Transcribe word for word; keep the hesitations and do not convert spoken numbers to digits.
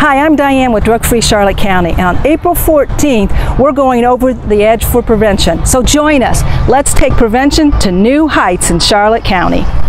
Hi, I'm Diane with Drug Free Charlotte County, and on April fourteenth, we're going over the edge for prevention. So join us. Let's take prevention to new heights in Charlotte County.